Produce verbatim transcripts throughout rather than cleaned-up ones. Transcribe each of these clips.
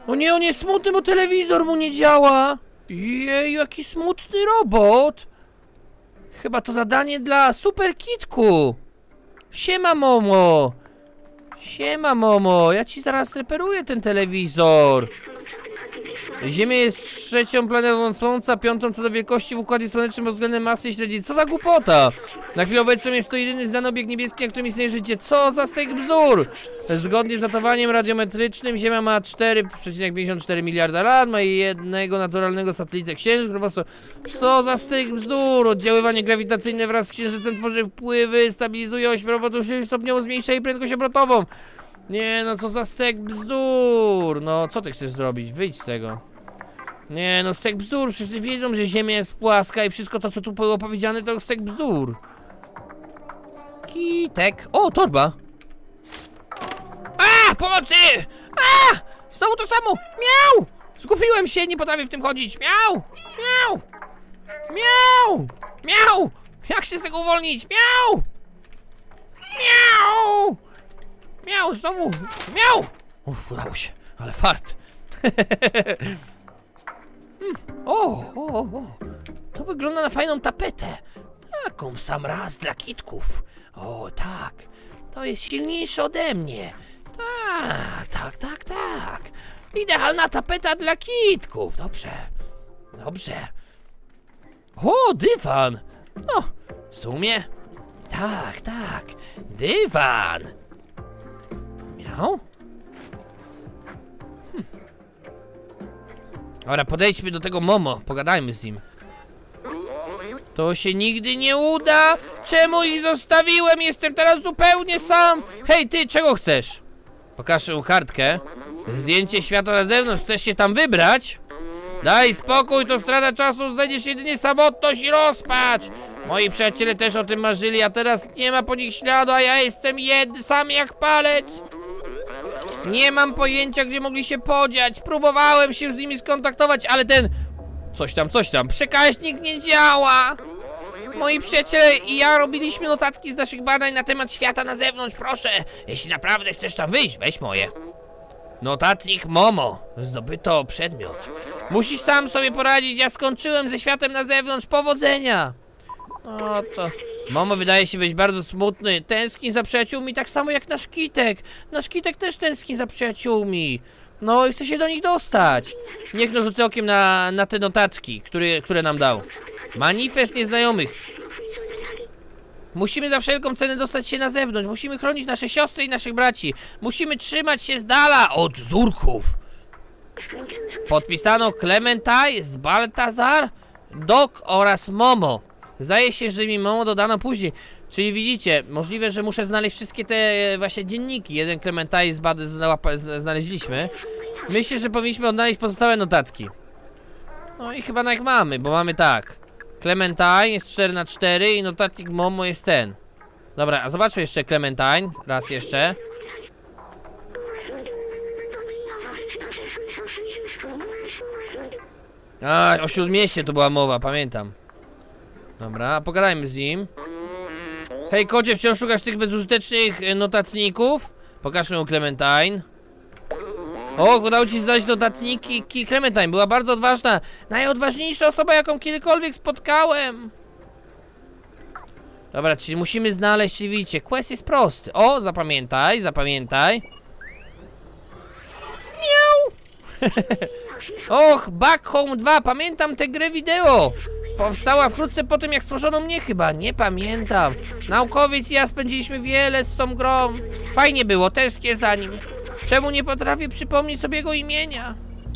O nie, on jest smutny, bo telewizor mu nie działa. Jej, jaki smutny robot. Chyba to zadanie dla Super Kitku. Siema, Momo. Siema, Momo, ja ci zaraz reperuję ten telewizor. Ziemia jest trzecią planetą Słońca, piątą co do wielkości w Układzie Słonecznym pod względem masy i średniej. Co za głupota! Na chwilę obecną jest to jedyny znany obiekt niebieski, na którym istnieje życie. Co za stek bzdur! Zgodnie z datowaniem radiometrycznym Ziemia ma cztery przecinek pięćdziesiąt cztery miliarda lat, ma jednego naturalnego satelitę księżyc. Po prostu, co za stek bzdur! Oddziaływanie grawitacyjne wraz z księżycem tworzy wpływy, stabilizuje oś robotów, stopniowo zmniejsza jej prędkość obrotową. Nie no, co za stek bzdur! No, co ty chcesz zrobić? Wyjdź z tego. Nie no, stek bzdur, wszyscy wiedzą, że Ziemia jest płaska i wszystko to, co tu było powiedziane, to stek bzdur. Kitek. O, torba. A, pomocy! A! Znowu to samo! Miau! Zgubiłem się, nie potrafię w tym chodzić. Miau! Miau! Miau! Miau! Jak się z tego uwolnić? Miau! Miau! Miau, znowu! Miau! Uff, udało się, ale fart. hmm. O, o, o. To wygląda na fajną tapetę. Taką w sam raz dla kitków. O, tak. To jest silniejsze ode mnie. Tak, tak, tak, tak. Idealna tapeta dla kitków. Dobrze. Dobrze. O, dywan. No, w sumie. Tak, tak. Dywan. Miał? Hm. Dobra, podejdźmy do tego Momo. Pogadajmy z nim. To się nigdy nie uda. Czemu ich zostawiłem? Jestem teraz zupełnie sam. Hej, ty, czego chcesz? Pokażę mu kartkę. Zdjęcie świata na zewnątrz. Chcesz się tam wybrać? Daj spokój, to strata czasu. Znajdziesz jedynie samotność i rozpacz. Moi przyjaciele też o tym marzyli, a teraz nie ma po nich śladu, a ja jestem jed, sam jak palec. Nie mam pojęcia, gdzie mogli się podziać. Próbowałem się z nimi skontaktować, ale ten... Coś tam, coś tam. Przekaźnik nie działa. Moi przyjaciele i ja robiliśmy notatki z naszych badań na temat świata na zewnątrz. Proszę, jeśli naprawdę chcesz tam wyjść, weź moje. Notatnik Momo. Zdobyto przedmiot. Musisz sam sobie poradzić. Ja skończyłem ze światem na zewnątrz. Powodzenia. No to... Momo wydaje się być bardzo smutny. Tęskni za przyjaciółmi tak samo jak nasz Kitek. Nasz Kitek też tęskni za przyjaciółmi. No i chce się do nich dostać. Niech no rzucę okiem na, na te notatki, które, które nam dał. Manifest nieznajomych. Musimy za wszelką cenę dostać się na zewnątrz. Musimy chronić nasze siostry i naszych braci. Musimy trzymać się z dala od Zurków. Podpisano Clementine, z Baltazar, Doc oraz Momo. Zdaje się, że mi Momo dodano później. Czyli widzicie, możliwe, że muszę znaleźć wszystkie te właśnie dzienniki. Jeden Clementine z Bad znaleźliśmy. Myślę, że powinniśmy odnaleźć pozostałe notatki. No i chyba jak mamy, bo mamy tak. Clementine jest cztery na cztery i notatnik Momo jest ten. Dobra, a zobaczmy jeszcze Clementine. Raz jeszcze. A, o Śródmieście to była mowa, pamiętam. Dobra, pogadajmy z nim. Hej kocie, wciąż szukasz tych bezużytecznych notatników? Pokażmy mu Clementine. O, udało ci znaleźć notatniki Clementine, była bardzo odważna. Najodważniejsza osoba, jaką kiedykolwiek spotkałem. Dobra, czyli musimy znaleźć, czyli widzicie, quest jest prosty. O, zapamiętaj, zapamiętaj. Miau. Och, Back Home dwa, pamiętam tę grę wideo. Powstała wkrótce po tym, jak stworzono mnie chyba, nie pamiętam. Naukowiec i ja spędziliśmy wiele z tą grą. Fajnie było, tęsknię za nim. Czemu nie potrafię przypomnieć sobie jego imienia?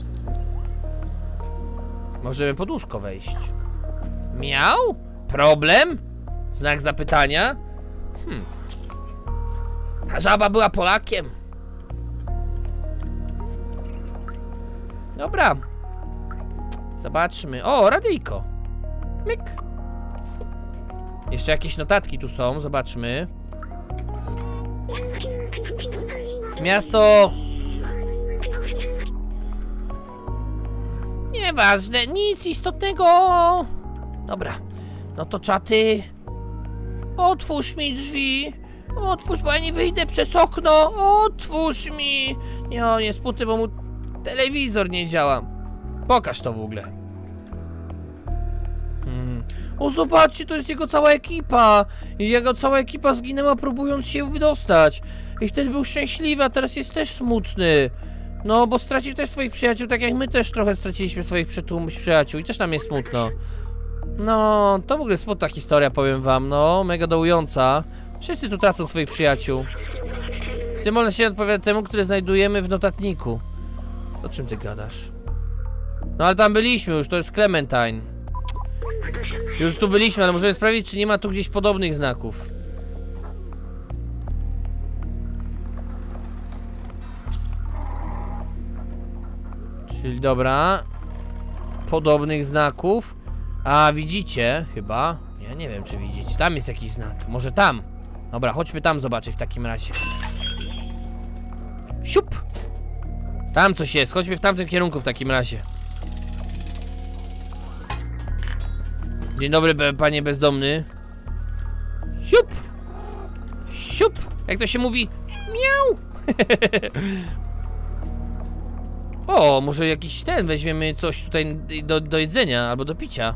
Możemy pod łóżko wejść. Miał? Problem? Znak zapytania? Hmm. Ta żaba była Polakiem. Dobra. Zobaczmy. O, radyjko. Myk. Jeszcze jakieś notatki tu są, zobaczmy. Miasto... Nieważne, nic istotnego. Dobra, no to czaty. Otwórz mi drzwi. Otwórz, bo ja nie wyjdę przez okno. Otwórz mi. Nie, on jest puty, bo mu Telewizor nie działa. Pokaż to w ogóle. Hmm. O, zobaczcie, to jest jego cała ekipa. I jego cała ekipa zginęła, próbując się wydostać. I wtedy był szczęśliwy, a teraz jest też smutny. No, bo stracił też swoich przyjaciół, tak jak my też trochę straciliśmy swoich przyjaciół i też nam jest smutno. No, to w ogóle smutna historia, powiem wam, no, mega dołująca. Wszyscy tu tracą swoich przyjaciół. Symbol się odpowiada temu, który znajdujemy w notatniku. O czym ty gadasz? No ale tam byliśmy już, to jest Clementine. Już tu byliśmy, ale możemy sprawdzić, czy nie ma tu gdzieś podobnych znaków. Czyli dobra. Podobnych znaków. A widzicie, chyba. Ja nie wiem, czy widzicie. Tam jest jakiś znak. Może tam. Dobra, chodźmy tam zobaczyć w takim razie. Siup! Tam coś jest. Chodźmy w tamtym kierunku w takim razie. Dzień dobry, be panie bezdomny. Siup! Siup! Jak to się mówi? Miau! O, może jakiś ten, weźmiemy coś tutaj do, do jedzenia albo do picia.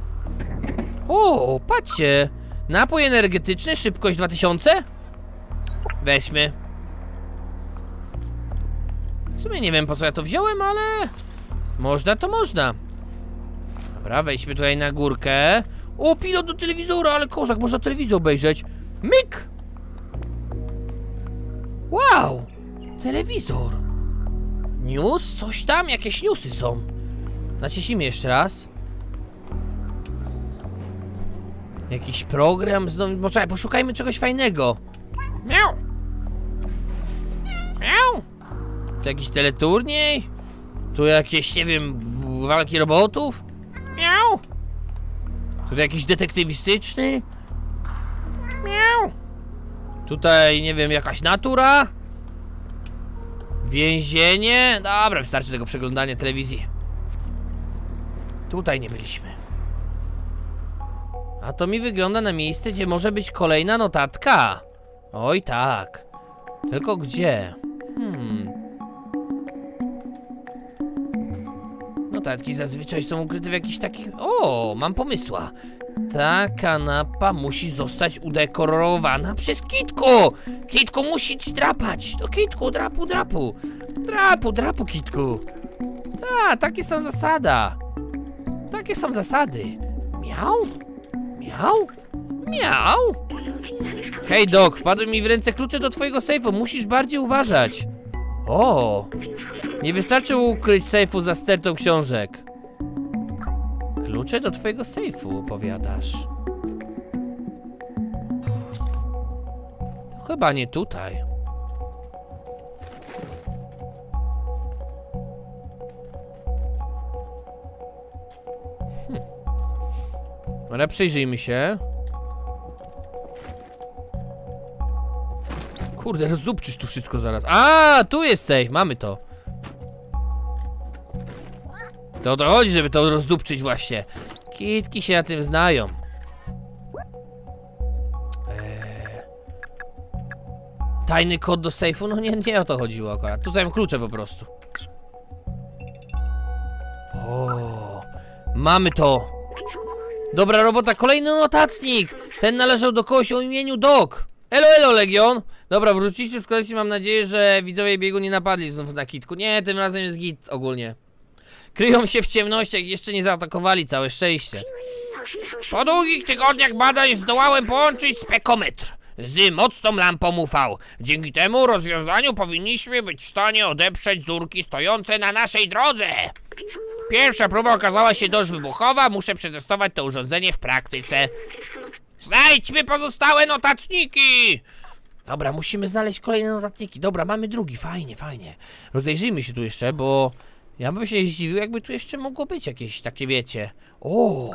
O, patrzcie. Napój energetyczny, szybkość dwa tysiące? Weźmy. W sumie nie wiem, po co ja to wziąłem, ale... Można to można. Dobra, wejdźmy tutaj na górkę. O, pilot do telewizora, ale kozak, można telewizor obejrzeć. Myk! Wow! Telewizor. News? Coś tam? Jakieś newsy są. Naciśnijmy jeszcze raz. Jakiś program znowu... Poczekaj, poszukajmy czegoś fajnego. Miau! Miau! Tu jakiś teleturniej? Tu jakieś, nie wiem, walki robotów? Miau! Tutaj jakiś detektywistyczny? Miau! Tutaj, nie wiem, jakaś natura? Więzienie? Dobra, wystarczy tego przeglądania telewizji. Tutaj nie byliśmy. A to mi wygląda na miejsce, gdzie może być kolejna notatka. Oj tak. Tylko gdzie? Hmm. Notatki zazwyczaj są ukryte w jakichś takich... O, mam pomysła. Ta kanapa musi zostać udekorowana przez Kitku. Kitku musi ci drapać. To Kitku, drapu, drapu. Drapu, drapu, Kitku. Ta, takie są zasada. Takie są zasady. Miał? Miał? Miał? Hej, Doc, wpadły mi w ręce klucze do twojego sejfu. Musisz bardziej uważać. O, nie wystarczy ukryć sejfu za stertą książek. Klucze do twojego sejfu, powiadasz. To chyba nie tutaj. Hm. Ale przyjrzyjmy się. Kurde, rozdupczysz tu wszystko zaraz. A, tu jest safe, mamy to. To o to chodzi, żeby to rozdupczyć właśnie. Kitki się na tym znają. Eee... Tajny kod do sejfu? No nie, nie o to chodziło akurat. Tutaj mam klucze po prostu. O, mamy to. Dobra robota, kolejny notatnik. Ten należał do kogoś o imieniu Doc. Elo, elo, Legion. Dobra, wrócicie z kolei, mam nadzieję, że widzowie biegu nie napadli znów na kitku. Nie, tym razem jest git ogólnie. Kryją się w ciemnościach i jeszcze nie zaatakowali, całe szczęście. Po długich tygodniach badań zdołałem połączyć spekometr z mocną lampą U V. Dzięki temu rozwiązaniu powinniśmy być w stanie odeprzeć zurki stojące na naszej drodze. Pierwsza próba okazała się dość wybuchowa, muszę przetestować to urządzenie w praktyce. Znajdźmy pozostałe notatniki! Dobra, musimy znaleźć kolejne notatniki. Dobra, mamy drugi, fajnie, fajnie. Rozejrzyjmy się tu jeszcze, bo ja bym się zdziwił, jakby tu jeszcze mogło być jakieś takie, wiecie. O!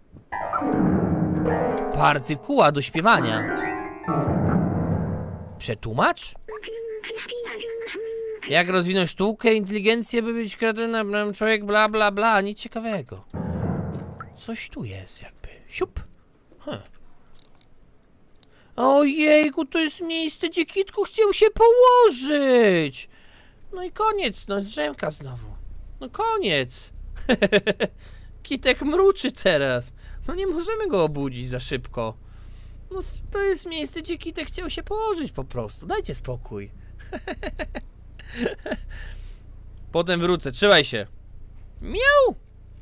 Partykuła do śpiewania. Przetłumacz? Jak rozwinąć sztukę, inteligencję, by być kreatywnym człowiek, bla bla bla, nic ciekawego. Coś tu jest jakby. Siup. Huh. Ojejku, to jest miejsce, gdzie Kitku chciał się położyć. No i koniec, no drzemka znowu. No koniec. Kitek mruczy teraz. No nie możemy go obudzić za szybko. No to jest miejsce, gdzie Kitek chciał się położyć po prostu. Dajcie spokój. Potem wrócę, trzymaj się. Miau!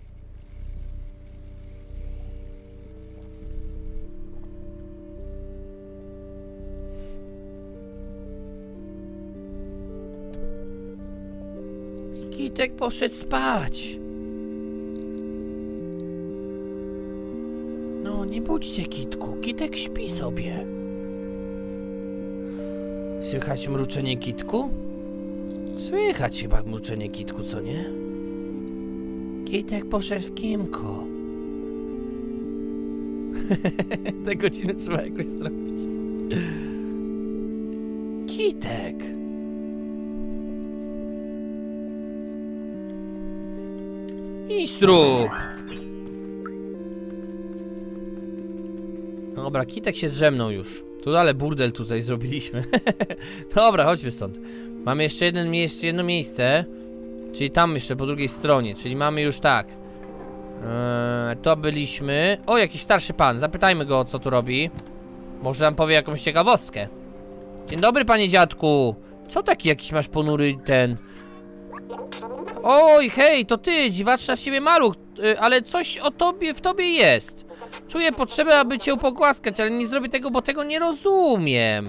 Kitek poszedł spać. No, nie budźcie Kitku. Kitek śpi sobie. Słychać mruczenie Kitku? Słychać chyba mruczenie Kitku, co nie? Kitek poszedł w kiemko. Tę godzinę trzeba jakoś zrobić. Kitek. I zrób. Dobra, Kitek się zdrzemnął już. Tu ale burdel tutaj zrobiliśmy. Dobra, chodźmy stąd. Mamy jeszcze, jeden, jeszcze jedno miejsce. Czyli tam jeszcze po drugiej stronie. Czyli mamy już tak. Eee, to byliśmy. O, jakiś starszy pan. Zapytajmy go, co tu robi. Może nam powie jakąś ciekawostkę. Dzień dobry, panie dziadku. Co taki jakiś masz ponury ten... Oj, hej, to ty, dziwaczna z siebie maluch, yy, ale coś o tobie, w tobie jest. Czuję potrzebę, aby cię pogłaskać, ale nie zrobię tego, bo tego nie rozumiem.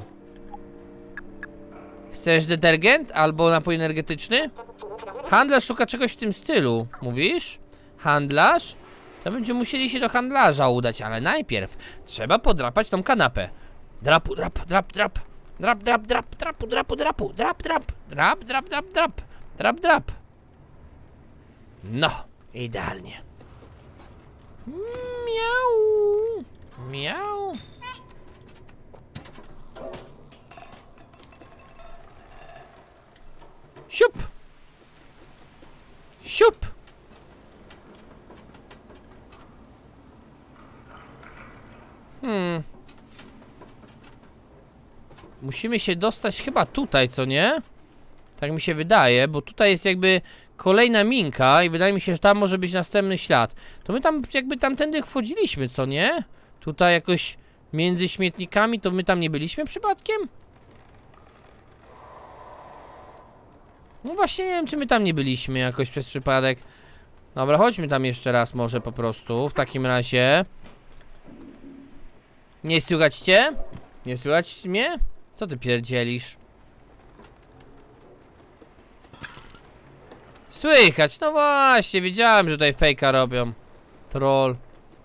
Chcesz detergent albo napój energetyczny? Handlarz szuka czegoś w tym stylu, mówisz? Handlarz? To będziemy musieli się do handlarza udać, ale najpierw trzeba podrapać tą kanapę. Drapu, drap, drap, drap, drap, drap, drap, drapu, drapu, drapu, drap, drap, drap, drap, drap, drap, drap, drap. No, idealnie. Miau. Miau. Siup. Siup. Hmm. Musimy się dostać chyba tutaj, co nie? Tak mi się wydaje, bo tutaj jest jakby kolejna minka i wydaje mi się, że tam może być następny ślad. To my tam jakby tamtędy wchodziliśmy, co nie? Tutaj jakoś między śmietnikami, to my tam nie byliśmy przypadkiem? No właśnie nie wiem, czy my tam nie byliśmy jakoś przez przypadek. Dobra, chodźmy tam jeszcze raz może po prostu, w takim razie. Nie słychać cię? Nie słychać mnie? Co ty pierdzielisz? Słychać, no właśnie, wiedziałem, że tutaj fejka robią. Troll.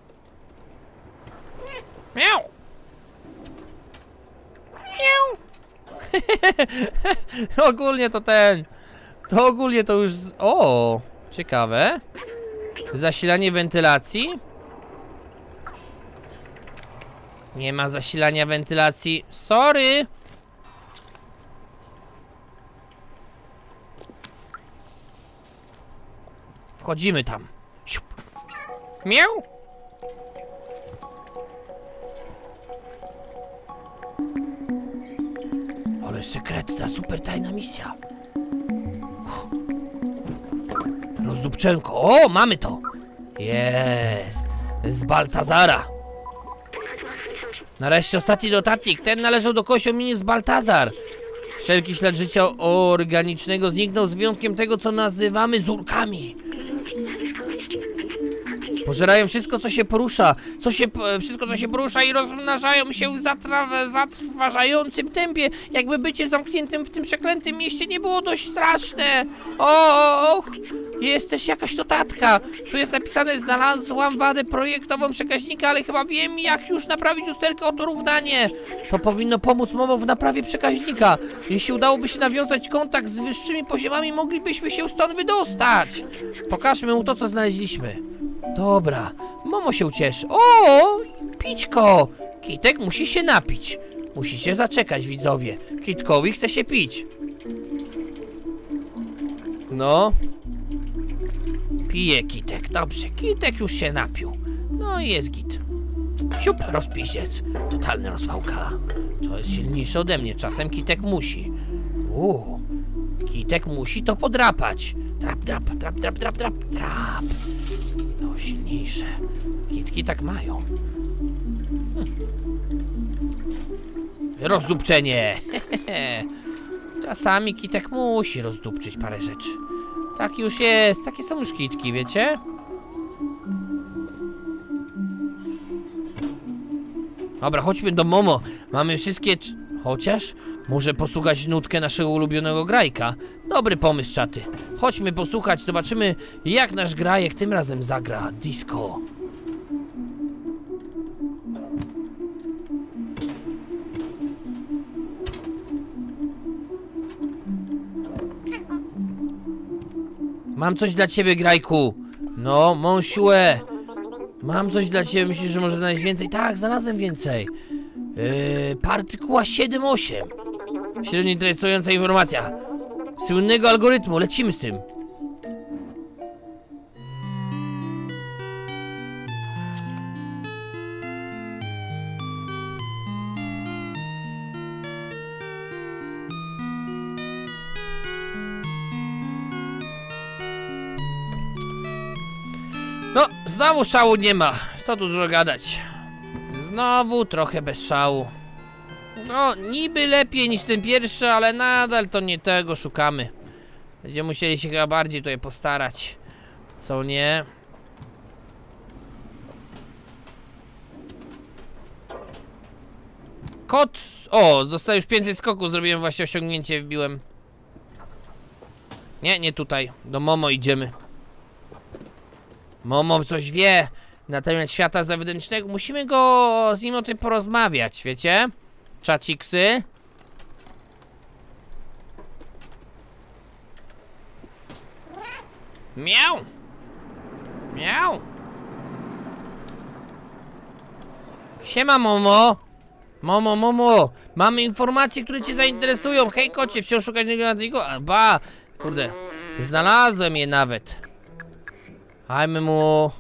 Miau! Miau! Ogólnie to ten... To ogólnie to już... Z... O, ciekawe. Zasilanie wentylacji? Nie ma zasilania wentylacji. Sorry! Wchodzimy tam. Siup. Miau! Ale sekretna, super tajna misja. Uff. Rozdupczenko. O, mamy to! Jest! Z Baltazara. Nareszcie ostatni notatnik. Ten należał do kogoś o imieniu z Baltazar. Wszelki ślad życia organicznego zniknął z wyjątkiem tego, co nazywamy zurkami. Pożerają wszystko, co się porusza, co się, wszystko, co się porusza i rozmnażają się w zatraw, zatrważającym tempie, jakby bycie zamkniętym w tym przeklętym mieście nie było dość straszne. Och, jest też jakaś notatka. Tu jest napisane: znalazłam wadę projektową przekaźnika, ale chyba wiem, jak już naprawić usterkę o to równanie. To powinno pomóc Momo w naprawie przekaźnika. Jeśli udałoby się nawiązać kontakt z wyższymi poziomami, moglibyśmy się stąd wydostać. Pokażmy mu to, co znaleźliśmy. Dobra, Momo się ucieszy. O, pićko! Kitek musi się napić. Musicie zaczekać, widzowie. Kitkowi chce się pić. No. Pije Kitek, dobrze. Kitek już się napił. No i jest git. Siup, rozpiździec. Totalny rozwałka. To jest silniejszy ode mnie. Czasem Kitek musi. Uuu. Kitek musi to podrapać. Drap, drap, drap, drap, drap, drap, drap. No, silniejsze. Kitki tak mają. Hm. Rozdupczenie. Czasami kitek musi rozdupczyć parę rzeczy. Tak już jest, takie są już kitki, wiecie? Dobra, chodźmy do Momo. Mamy wszystkie... Chociaż może posłuchać nutkę naszego ulubionego grajka. Dobry pomysł, czaty. Chodźmy posłuchać, zobaczymy jak nasz grajek tym razem zagra disco. Mam coś dla ciebie, grajku. No, monsiue. Mam coś dla ciebie, myślisz, że może znaleźć więcej? Tak, znalazłem więcej. Yy, partykuła siedem osiem. Średnio interesująca informacja. Słynnego algorytmu, lecimy z tym. No, znowu szału nie ma. Co tu dużo gadać. Znowu trochę bez szału. No, niby lepiej niż ten pierwszy, ale nadal to nie tego szukamy. Będziemy musieli się chyba bardziej tutaj postarać. Co nie? Kot... O, dostałem już pięćset skoków, zrobiłem właśnie osiągnięcie, wbiłem. Nie, nie tutaj. Do Momo idziemy. Momo coś wie na temat świata zewnętrznego. Musimy go z nim o tym porozmawiać, wiecie? Czaciksy. Miau. Miau. Siema, Momo. Momo, Momo. Mamy informacje, które cię zainteresują. Hej, kocie, wciąż szukać niego. Ba, kurde. Znalazłem je nawet. Dajmy mu...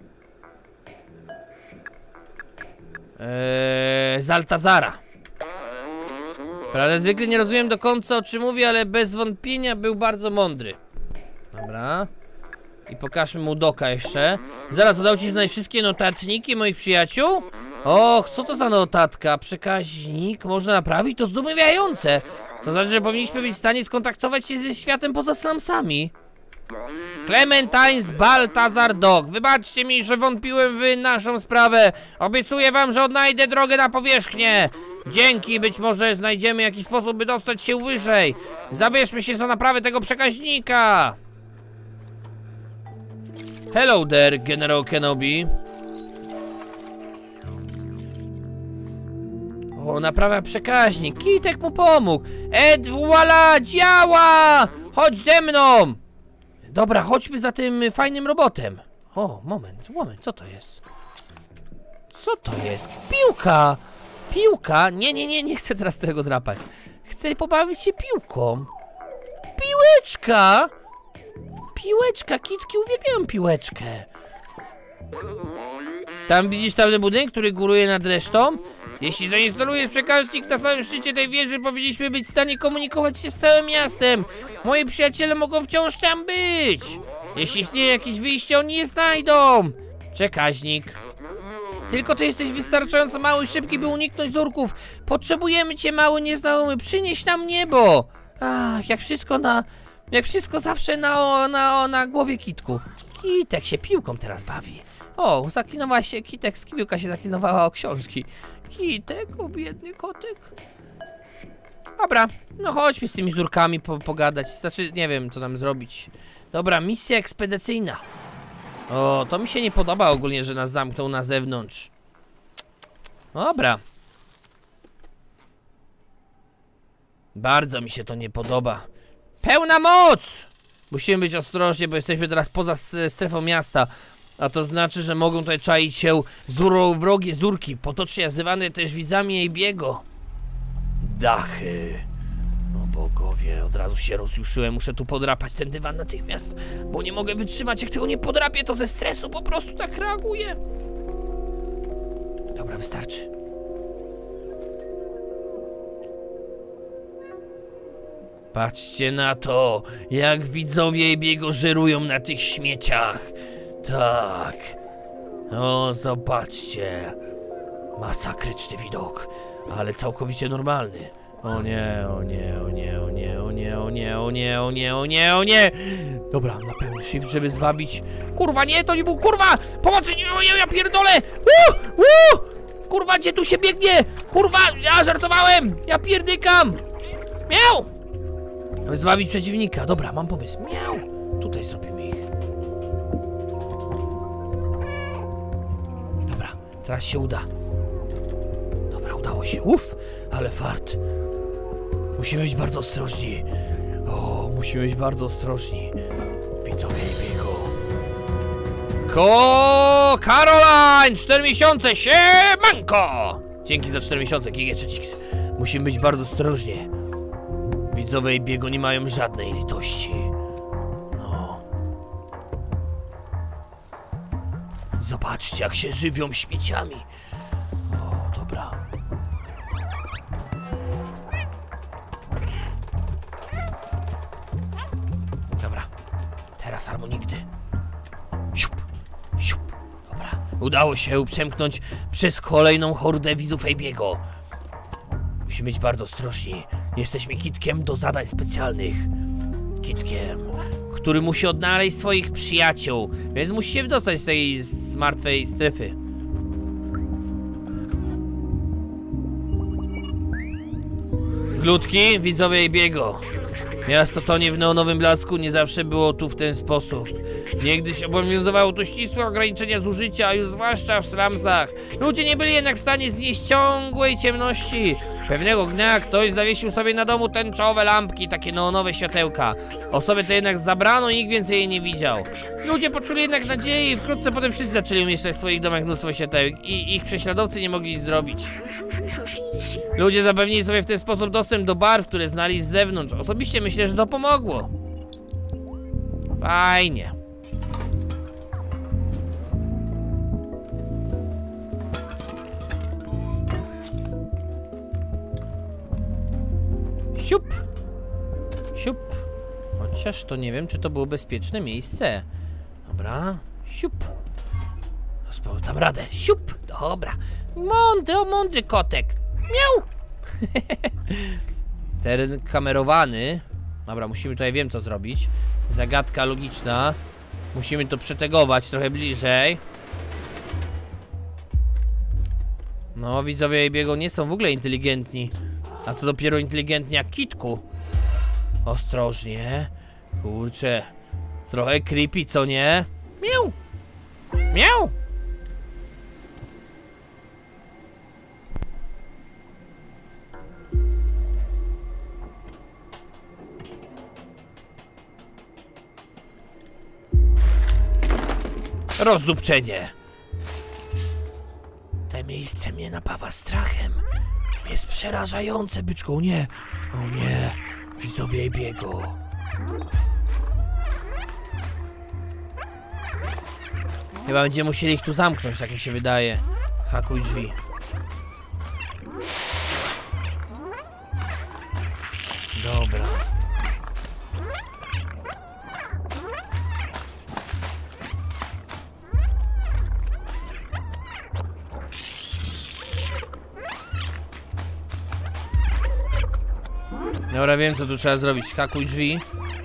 Eee, z Altazara. Prawda, zwykle nie rozumiem do końca, o czym mówi, ale bez wątpienia był bardzo mądry. Dobra. I pokażmy mu doka jeszcze. Zaraz udało ci się znaleźć wszystkie notatniki moich przyjaciół? Och, co to za notatka? Przekaźnik można naprawić? To zdumiewające. To znaczy, że powinniśmy być w stanie skontaktować się ze światem poza slumsami. Clementine z Baltazar Dog. Wybaczcie mi, że wątpiłem w naszą sprawę. Obiecuję wam, że odnajdę drogę na powierzchnię. Dzięki, być może znajdziemy jakiś sposób, by dostać się wyżej. Zabierzmy się za naprawę tego przekaźnika. Hello there, General Kenobi. O, naprawia przekaźnik. Kitek mu pomógł. Et voila, działa! Chodź ze mną! Dobra, chodźmy za tym fajnym robotem. O, moment, moment, co to jest? Co to jest? Piłka! Piłka? Nie, nie, nie, nie chcę teraz tego drapać. Chcę pobawić się piłką. Piłeczka! Piłeczka, kitki uwielbiają piłeczkę. Tam widzisz tamten budynek, który góruje nad resztą? Jeśli zainstalujesz przekaźnik na samym szczycie tej wieży, powinniśmy być w stanie komunikować się z całym miastem. Moi przyjaciele mogą wciąż tam być. Jeśli istnieje jakieś wyjście, oni je znajdą. Przekaźnik. Tylko ty jesteś wystarczająco mały i szybki, by uniknąć zurków. Potrzebujemy cię, mały nieznajomy. Przynieś nam niebo. Ach, jak wszystko na... Jak wszystko zawsze na, na, na głowie kitku. Kitek się piłką teraz bawi. O, zaklinowała się, Kitek z piłka się zaklinowała o książki. Kitek, o biedny kotek. Dobra, no chodźmy z tymi zurkami po, pogadać. Znaczy, nie wiem, co tam zrobić. Dobra, misja ekspedycyjna. O, to mi się nie podoba ogólnie, że nas zamknął na zewnątrz. Dobra. Bardzo mi się to nie podoba. Pełna moc! Musimy być ostrożni, bo jesteśmy teraz poza strefą miasta. A to znaczy, że mogą tutaj czaić się zuro, wrogie zurki, potocznie nazywane też widzami jej biego. Dachy. O bogowie, od razu się rozjuszyłem, muszę tu podrapać ten dywan natychmiast, bo nie mogę wytrzymać, jak tego nie podrapię, to ze stresu po prostu tak reaguję. Dobra, wystarczy. Patrzcie na to, jak widzowie biego żerują na tych śmieciach. Tak. O, zobaczcie. Masakryczny widok, ale całkowicie normalny. O nie, o nie, o nie, o nie, o nie, o nie, o nie, o nie, o nie, o nie. Dobra, na pełny shift, żeby zwabić. Kurwa, nie, to nie był, kurwa! Pomocy, nie, nie, ja pierdolę! Uu, uu! Kurwa, gdzie tu się biegnie? Kurwa, ja żartowałem! Ja pierdykam! Miał! Zwabić przeciwnika, dobra, mam pomysł. Miał! Tutaj zrobimy ich. Dobra, teraz się uda. Dobra, udało się. Uff, ale fart. Musimy być bardzo ostrożni. O, musimy być bardzo ostrożni. Widzowie biegu. Ko Caroline! cztery miesiące, siemanko! Dzięki za cztery miesiące, G G trzy X. Musimy być bardzo ostrożni. Widzowie biegu nie mają żadnej litości. No. Zobaczcie, jak się żywią śmieciami. O, dobra. Dobra. Teraz albo nigdy. Siup, siup. Dobra. Udało się przemknąć przez kolejną hordę widzów Ejbiego. Musimy być bardzo ostrożni. Jesteśmy kitkiem do zadań specjalnych. Kitkiem, który musi odnaleźć swoich przyjaciół, więc musi się wydostać z tej z martwej strefy. Glutki, widzowie Ejbiego. Miasto tonie w neonowym blasku, nie zawsze było tu w ten sposób. Niegdyś obowiązywało tu ścisłe ograniczenia zużycia, a już zwłaszcza w slumsach. Ludzie nie byli jednak w stanie znieść ciągłej ciemności. Pewnego dnia ktoś zawiesił sobie na domu tęczowe lampki, takie neonowe światełka. Osobie to jednak zabrano i nikt więcej jej nie widział. Ludzie poczuli jednak nadzieję i wkrótce potem wszyscy zaczęli umieszczać w swoich domach mnóstwo światełek i ich prześladowcy nie mogli nic zrobić. Ludzie zapewnili sobie w ten sposób dostęp do barw, które znali z zewnątrz. Osobiście myślę, że to pomogło. Fajnie. Siup. Siup. Chociaż to nie wiem, czy to było bezpieczne miejsce. Dobra. Siup. Spał tam radę. Siup. Dobra. Mądry, o mądry kotek. Miał. Teren kamerowany. Dobra, musimy tutaj, wiem co zrobić. Zagadka logiczna. Musimy to przetegować trochę bliżej. No, widzowie Ejbiego nie są w ogóle inteligentni. A co dopiero inteligentni jak kitku. Ostrożnie. Kurczę. Trochę creepy, co nie? Miau. Miau. Rozdupczenie. To miejsce mnie napawa strachem. Jest przerażające, byczku. O nie. O nie. Widzowie Ejbiego. Chyba będziemy musieli ich tu zamknąć, tak mi się wydaje. Hakuj drzwi. Dobra. Dobra, wiem co tu trzeba zrobić. Hakuj drzwi.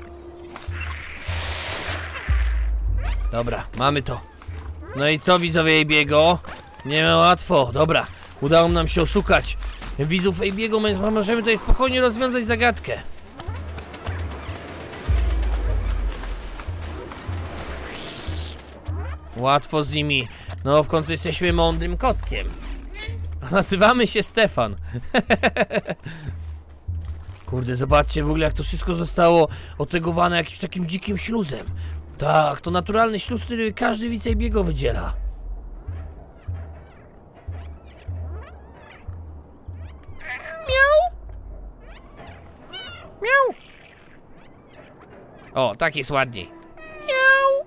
Dobra, mamy to. No i co, widzowie Ejbiego? Nie ma łatwo. Dobra, udało nam się oszukać widzów Ejbiego, więc możemy tutaj spokojnie rozwiązać zagadkę. Łatwo z nimi. No w końcu jesteśmy mądrym kotkiem. A nazywamy się Stefan. Kurde, zobaczcie w ogóle jak to wszystko zostało otegowane jakimś takim dzikim śluzem. Tak, to naturalny śluz, który każdy widz Ejbiego wydziela. Miau. Miau. O, tak jest ładniej. Miau.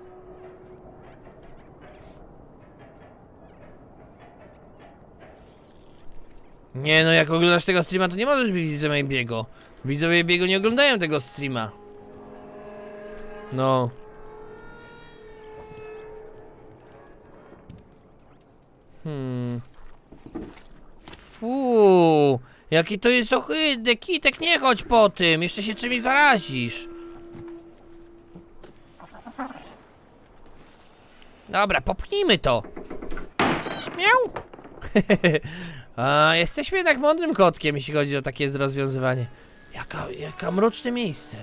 Nie no, jak oglądasz tego streama, to nie możesz być widzem Ejbiego. Widzowie Ejbiego nie oglądają tego streama. No. Hmm. Fuu. Jaki to jest ohydny, Kitek, nie chodź po tym, jeszcze się czymś zarazisz. Dobra, popchnijmy to. Miau. A, jesteśmy jednak mądrym kotkiem, jeśli chodzi o takie rozwiązywanie. Jaka, jaka mroczne miejsce.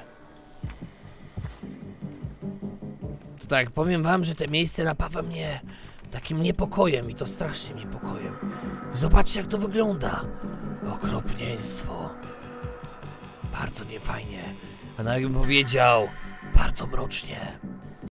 To tak, powiem wam, że to miejsce napawa mnie takim niepokojem i to strasznym niepokojem. Zobaczcie, jak to wygląda. Okropieństwo. Bardzo niefajnie. A nawet bym powiedział, bardzo mrocznie.